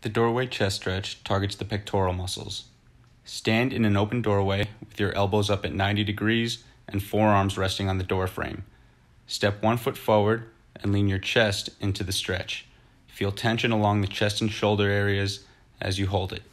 The doorway chest stretch targets the pectoral muscles. Stand in an open doorway with your elbows up at 90 degrees and forearms resting on the door frame. Step 1 foot forward and lean your chest into the stretch. Feel tension along the chest and shoulder areas as you hold it.